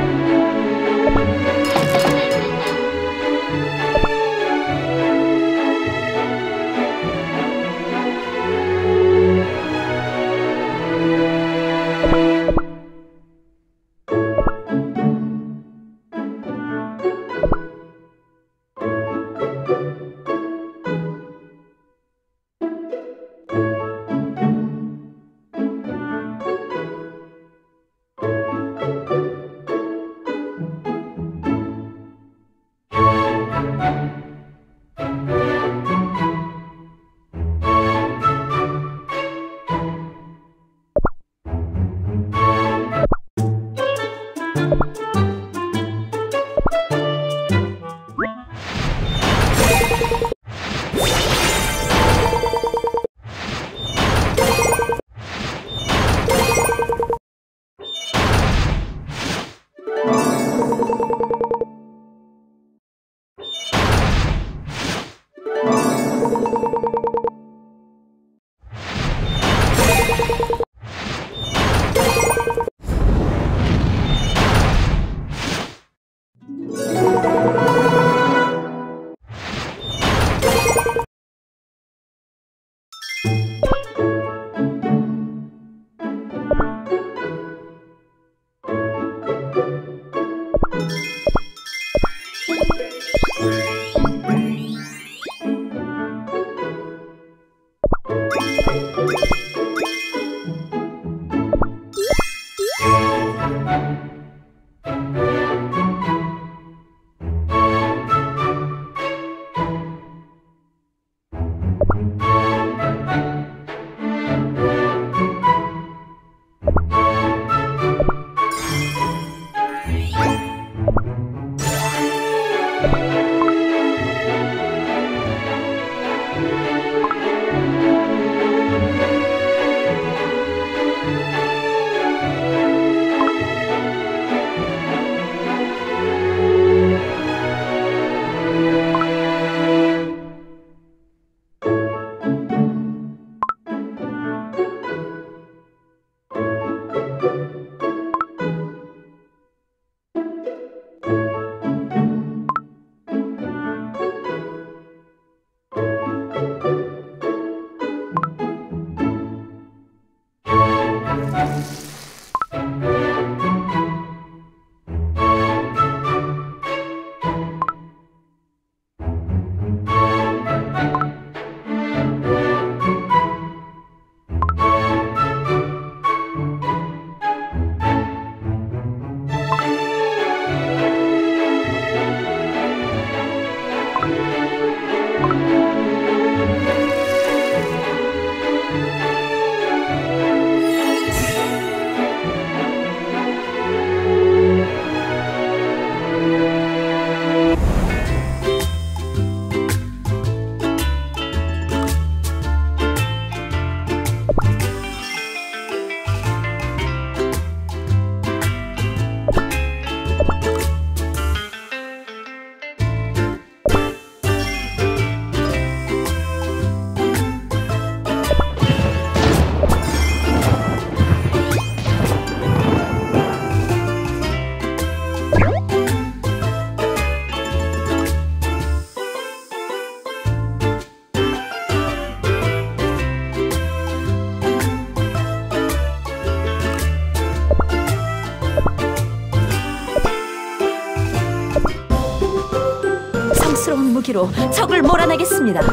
성스러운 무기로 적을 몰아내겠습니다.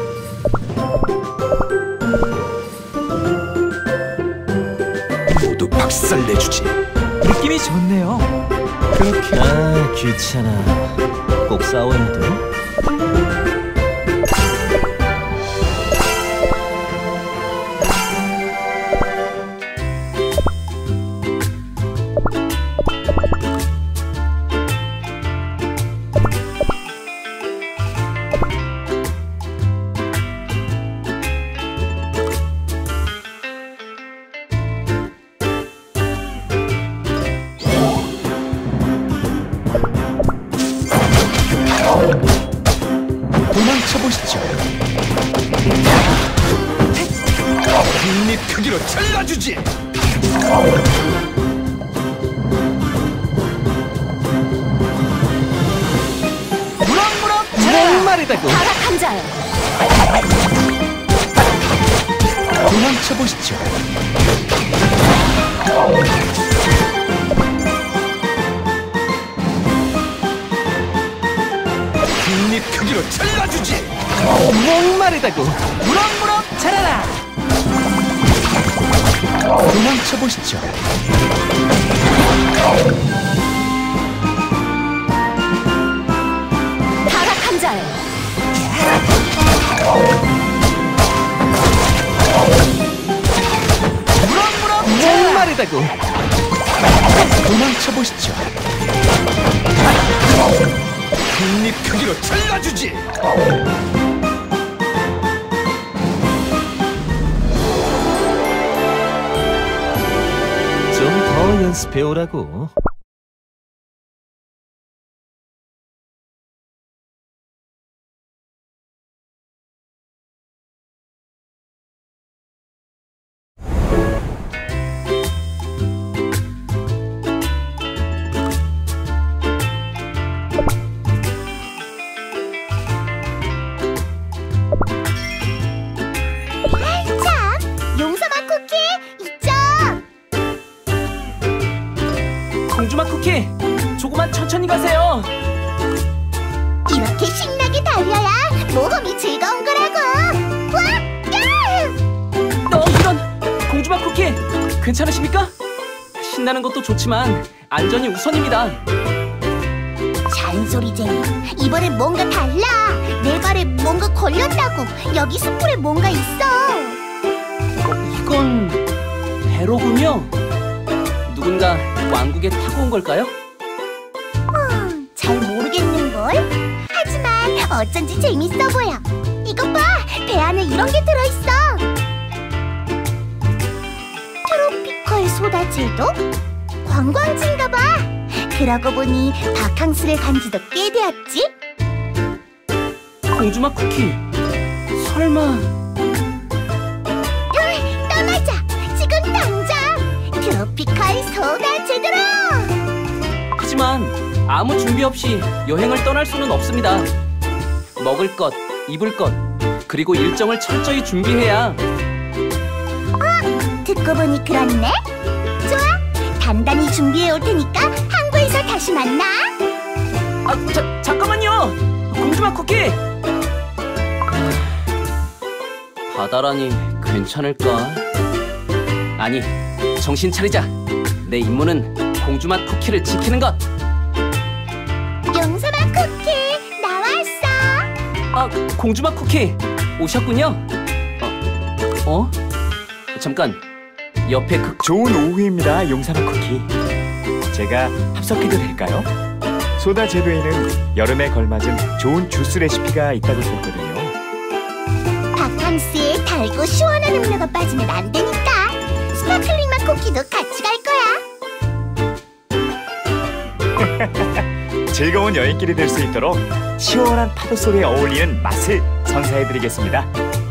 모두 박살내주지. 느낌이 좋네요. 그렇게. 아, 귀찮아. 꼭 싸워야 돼? 도망쳐보시죠. 빅립 크기로 잘라주지. 목마르다고. 타락한 자여, 도망쳐 보시죠. 국립 크기로 잘라주지. 목마르다고. 무럭무럭 자라라. 도망쳐 보시죠. 타락한 자여, 무럭무럭 자라라. 목마르다고. 도망쳐 보시죠. 국립 크기로 잘라주지. 좀 더 연습해 오라고. 참, 용서만 쿠키 있죠? 공주맛 쿠키, 조금만 천천히 가세요. 이렇게 신나게 달려야 모험이 즐거운 거라고. 와, 야! 이런 공주맛 쿠키, 괜찮으십니까? 신나는 것도 좋지만 안전이 우선입니다. 잔소리쟁이. 이번엔 뭔가 달라. 내 발에 뭔가 걸렸다고. 여기 숯불에 뭔가 있어. 이건 배로군요. 누군가 왕국에 타고 온 걸까요? 잘 모르겠는걸. 하지만 어쩐지 재밌어 보여. 이것 봐, 배 안에 이런 게 들어있어. 트로피컬 소다 제도? 관광지인가 봐. 그러고 보니 바캉스를 간 지도 꽤 되었지? 공주맛 쿠키, 설마 또 맞아. 지금 당장 트로피컬 소다 제도로. 하지만 아무 준비 없이 여행을 떠날 수는 없습니다. 먹을 것, 입을 것, 그리고 일정을 철저히 준비해야. 듣고 보니 그렇네. 좋아, 단단히 준비해 올 테니까 항구에서 다시 만나. 잠깐만요! 공주맛 쿠키! 바다라니 괜찮을까? 아니, 정신 차리자. 내 임무는 공주맛 쿠키를 지키는 것. 용서만 쿠키 나왔어. 공주맛 쿠키 오셨군요. 잠깐, 옆에 좋은 오후입니다, 용사마 쿠키. 제가 합석해도 될까요? 소다 제도에는 여름에 걸맞은 좋은 주스 레시피가 있다고 들었거든요. 바캉스에 달고 시원한 음료가 빠지면 안 되니까 스파클링 맛 쿠키도 같이 갈 거야. 즐거운 여행길이 될 수 있도록 시원한 파도 소리에 어울리는 맛을 선사해드리겠습니다.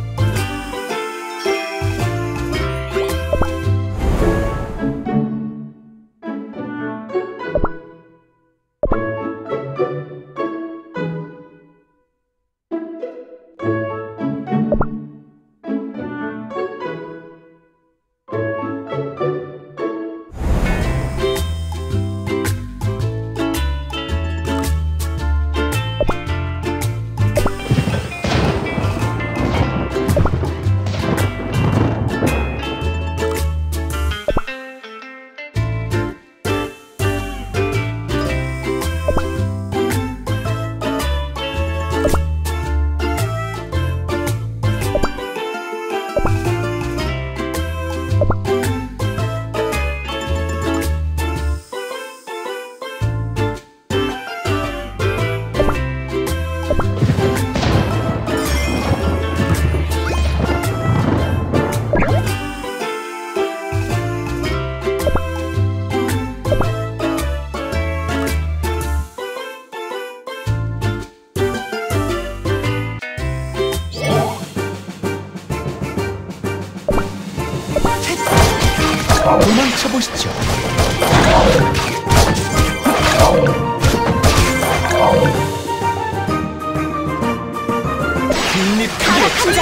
도망쳐 보시죠.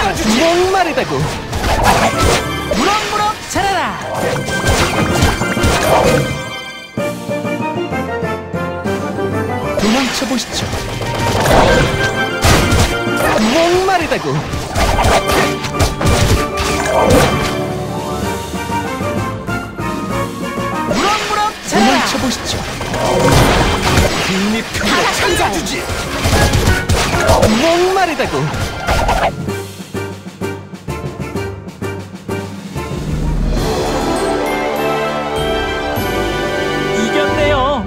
잘라주지. 목마르다고. 무럭무럭 자라라. 도망쳐 보시죠. 목마르다고. 무럭무럭 자라라. 도망쳐 보시죠. 국립형으로 잘라주지. 목마르다고. 이겼네요.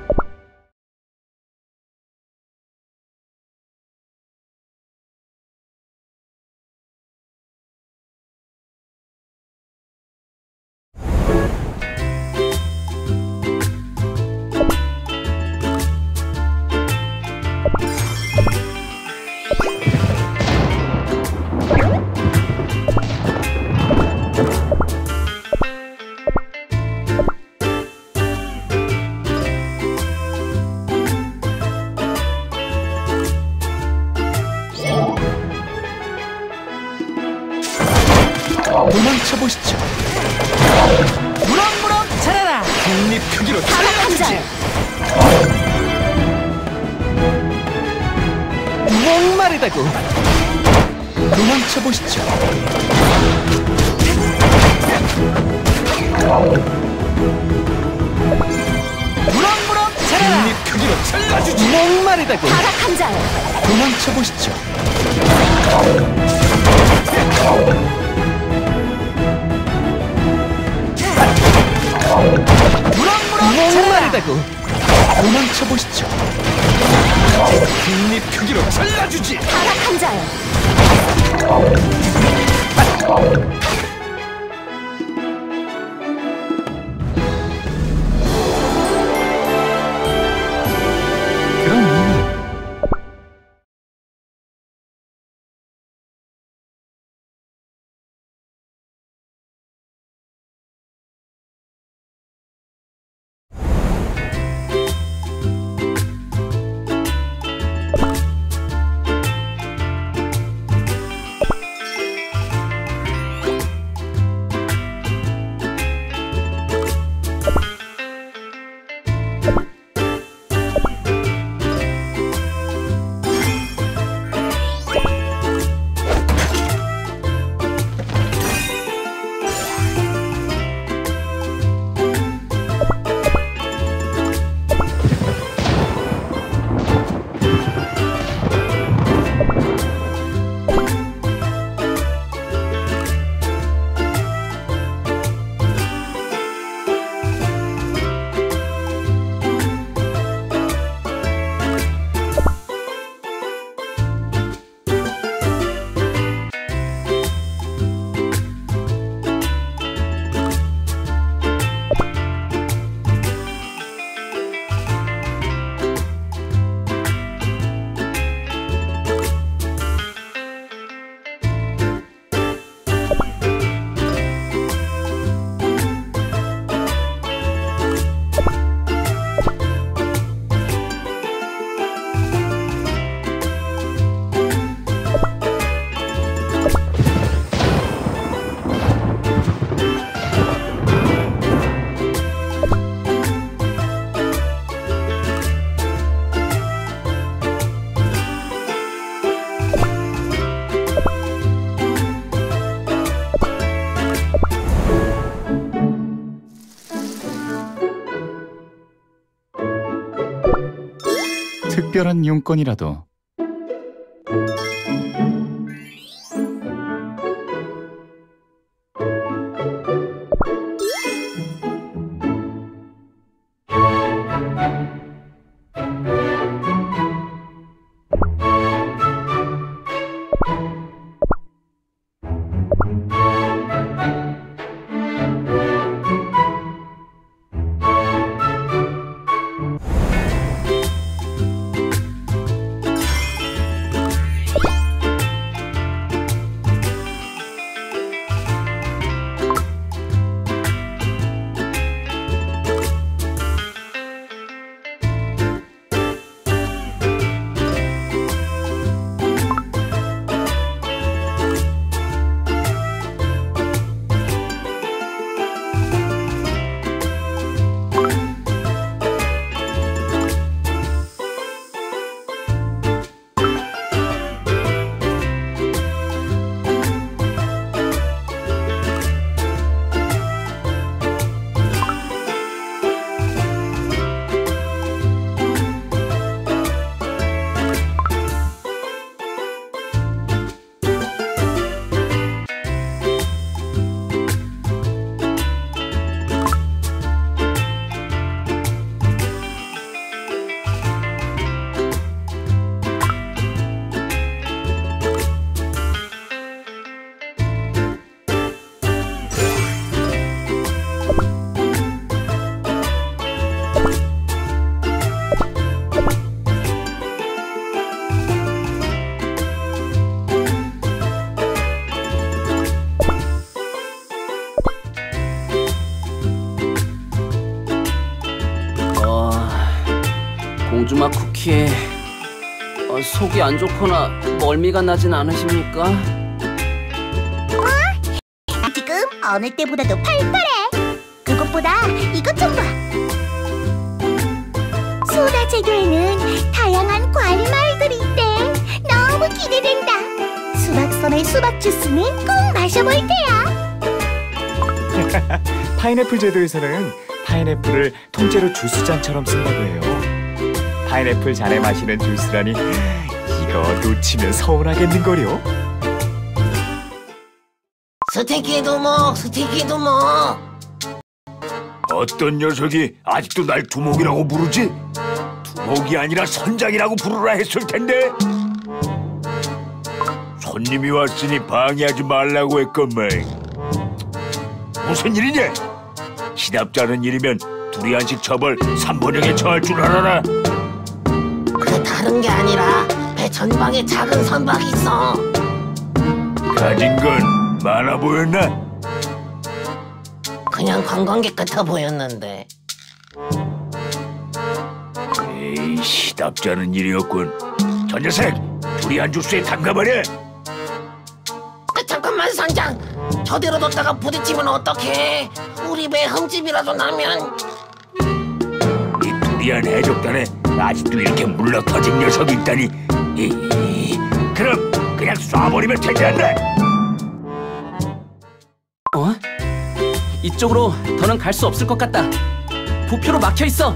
도망쳐 보시죠. 무럭무럭 자라라. 국립형으로 잘라주지. 목마르다고. 도망쳐 보시죠. 무럭무럭 자라라. 국립형으로 잘라주지. 목마르다고. 타락한 자여, 도망쳐 보시죠. 목마르다고. 도망쳐 보시죠. 국립형으로 잘라주지. 타락한 자여, 그럼 특별한 용건이라도 공주맛 쿠키에 속이 안 좋거나 멀미가 나진 않으십니까? 지금 어느 때보다도 팔팔해. 그것보다 이것 좀 봐. 소다 제도에는 다양한 과일 마을들이 있대. 너무 기대된다. 수박섬의 수박 주스는 꼭 마셔볼 테야. 파인애플 제도에서는 파인애플을 통째로 주스잔처럼 쓴다고 해요. 파인애플 잔에 마시는 주스라니 이거 놓치면 서운하겠는걸요? 스티키 두목, 스티키 두목. 어떤 녀석이 아직도 날 두목이라고 부르지? 두목이 아니라 선장이라고 부르라 했을 텐데. 손님이 왔으니 방해하지 말라고 했건만. 무슨 일이냐? 시답지 않은 일이면 두리안식 처벌 3번형에 처할 줄 알아라. 그 다른 게 아니라 배 전방에 작은 선박이 있어. 가진 건 많아 보였나? 그냥 관광객 같아 보였는데. 에이, 시답지 않은 일이었군. 저 녀석, 두리안 주스에 담가버려. 잠깐만 선장. 저대로 뒀다가 부딪히면 어떡해. 우리 배 흠집이라도 나면. 이 두리안 해적단에 아직도 이렇게 물러터진 녀석이 있다니. 그럼 그냥 쏴버리면 되지 않나? 이쪽으로 더는 갈 수 없을 것 같다. 부표로 막혀있어.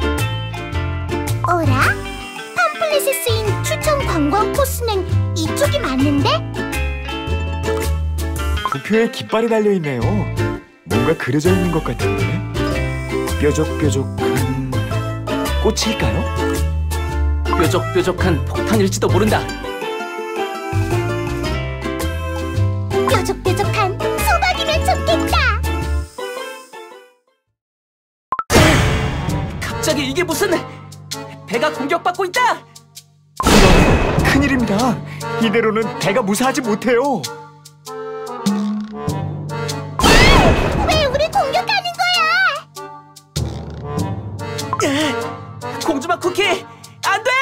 어라? 팜플렛에 쓰인 추천 관광 코스는 이쪽이 맞는데? 부표에 깃발이 달려있네요. 뭔가 그려져 있는 것 같은데. 뾰족뾰족한 꽃일까요? 뾰족뾰족한 폭탄일지도 모른다. 뾰족뾰족한 수박이면 좋겠다. 갑자기 이게 무슨... 배가 공격받고 있다! 큰일입니다. 이대로는 배가 무사하지 못해요. 왜 우리 공격하는 거야? 공주맛 쿠키! 안 돼!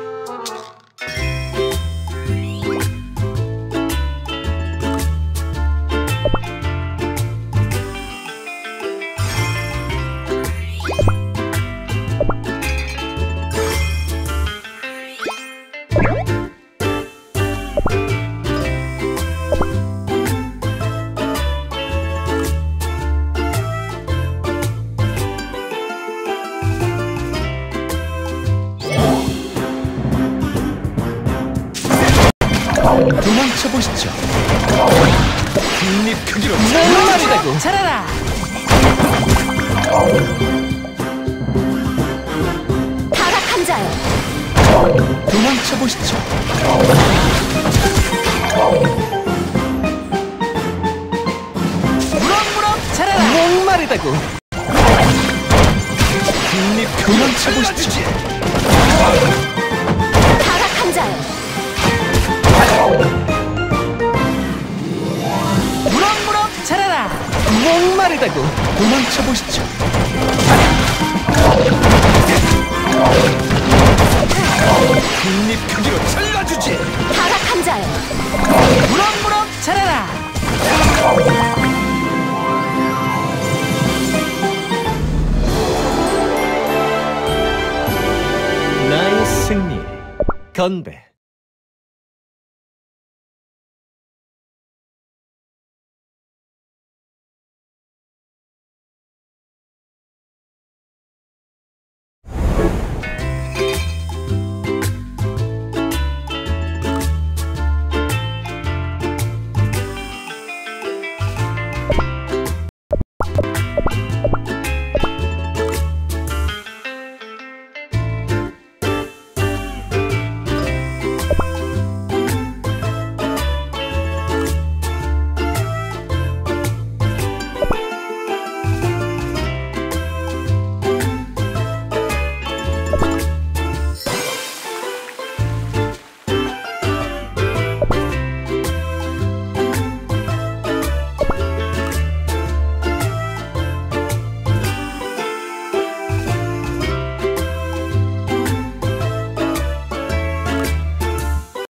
도망쳐보시죠. 빅립 크기로 말이다고! 잘하라! 타락한 자여, 도망쳐보시죠. 무럭무럭 잘하라! 목마르다고! 빅립 도망쳐보시죠. 타락한 자여, 무럭무럭 잘하라! 목마르다고! 도망쳐보시죠. 빅립 크기로 잘라주지. 타락한 자여, 무럭무럭 잘하라! 나의 승리. 건배.